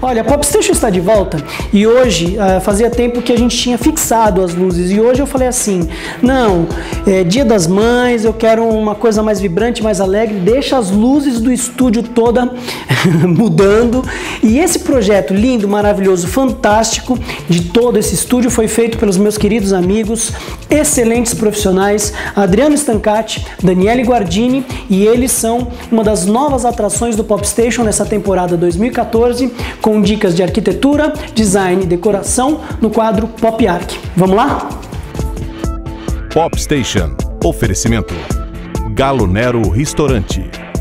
Olha, a Popstation está de volta e hoje fazia tempo que a gente tinha fixado as luzes e hoje eu falei assim, não, Dia das Mães, eu quero uma coisa mais vibrante, mais alegre, deixa as luzes do estúdio toda mudando. E esse projeto lindo, maravilhoso, fantástico de todo esse estúdio foi feito pelos meus queridos amigos, excelentes profissionais, Adriano Stancati, Daniele Guardini, e eles são uma das novas atrações do Popstation nessa temporada 2014, com dicas de arquitetura, design e decoração no quadro Pop Arc. Vamos lá? Popstation. Oferecimento Galo Nero Restaurante.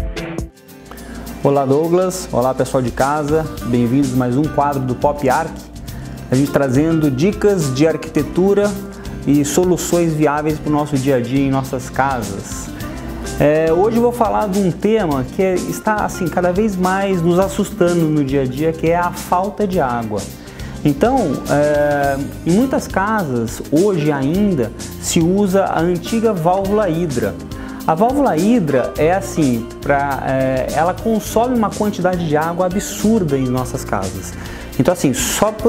Olá Douglas, olá pessoal de casa, bem-vindos a mais um quadro do Pop Arc. A gente trazendo dicas de arquitetura e soluções viáveis para o nosso dia a dia em nossas casas. Hoje eu vou falar de um tema que está assim, cada vez mais nos assustando no dia a dia, que é a falta de água. Então, em muitas casas, hoje ainda, se usa a antiga válvula Hidra. A válvula Hidra é assim, ela consome uma quantidade de água absurda em nossas casas. Então assim, só por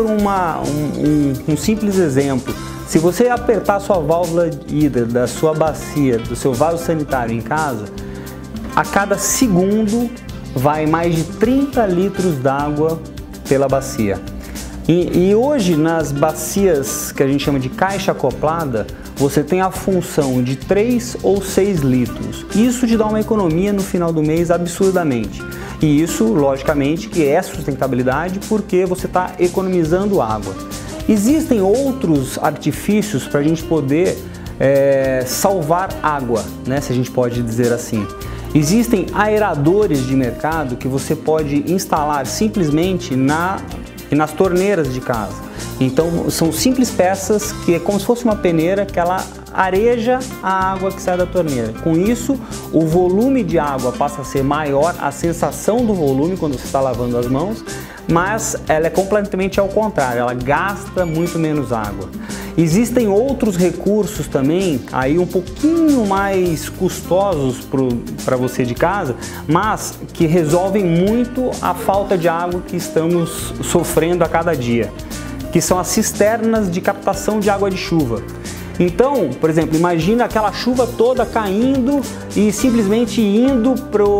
um simples exemplo, se você apertar a sua válvula Hidra da sua bacia, do seu vaso sanitário em casa, a cada segundo vai mais de 30 litros d'água pela bacia. E hoje nas bacias que a gente chama de caixa acoplada, você tem a função de 3 ou 6 litros. Isso te dá uma economia no final do mês absurdamente. E isso, logicamente, que é sustentabilidade porque você está economizando água. Existem outros artifícios para a gente poder salvar água, né, se a gente pode dizer assim. Existem aeradores de mercado que você pode instalar simplesmente nas torneiras de casa. Então são simples peças que é como se fosse uma peneira que ela areja a água que sai da torneira. Com isso, o volume de água passa a ser maior, a sensação do volume quando você está lavando as mãos, mas ela é completamente ao contrário, ela gasta muito menos água. Existem outros recursos também, aí um pouquinho mais custosos para você de casa, mas que resolvem muito a falta de água que estamos sofrendo a cada dia, que são as cisternas de captação de água de chuva. Então, por exemplo, imagina aquela chuva toda caindo e simplesmente indo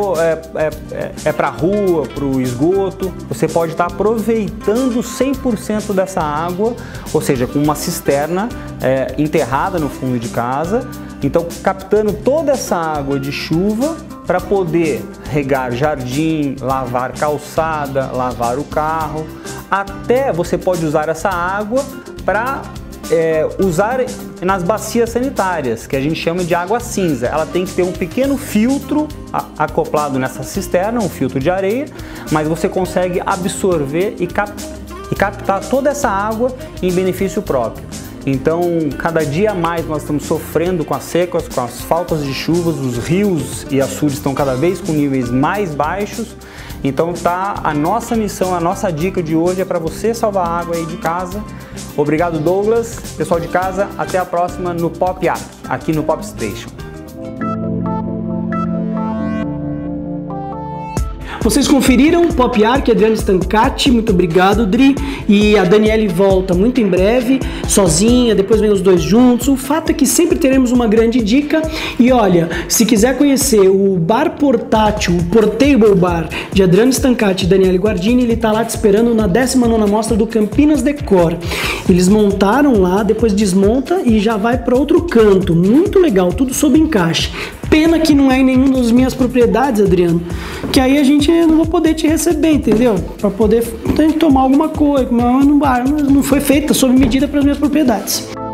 para a rua, para o esgoto. Você pode estar aproveitando 100% dessa água, ou seja, com uma cisterna enterrada no fundo de casa. Então, captando toda essa água de chuva para poder regar jardim, lavar calçada, lavar o carro. Até você pode usar essa água para usar nas bacias sanitárias, que a gente chama de água cinza. Ela tem que ter um pequeno filtro acoplado nessa cisterna, um filtro de areia, mas você consegue absorver e captar toda essa água em benefício próprio. Então, cada dia mais nós estamos sofrendo com as secas, com as faltas de chuvas, os rios e açudes estão cada vez com níveis mais baixos. Então a nossa missão, a nossa dica de hoje é para você salvar a água aí de casa. Obrigado Douglas, pessoal de casa, até a próxima no Pop Arc, aqui no Popstation. Vocês conferiram o Pop Arc, Adriano Stancati, muito obrigado, Dri. E a Daniele volta muito em breve, sozinha, depois vem os dois juntos. O fato é que sempre teremos uma grande dica. E olha, se quiser conhecer o bar portátil, o Portable Bar de Adriano Stancati e Daniele Guardini, ele tá lá te esperando na 19ª mostra do Campinas Decor. Eles montaram lá, depois desmonta e já vai para outro canto. Muito legal, tudo sob encaixe. Pena que não é em nenhuma das minhas propriedades, Adriano, que aí a gente não vai poder te receber, entendeu? Para poder tomar alguma coisa, no bar, não foi feita sob medida para as minhas propriedades.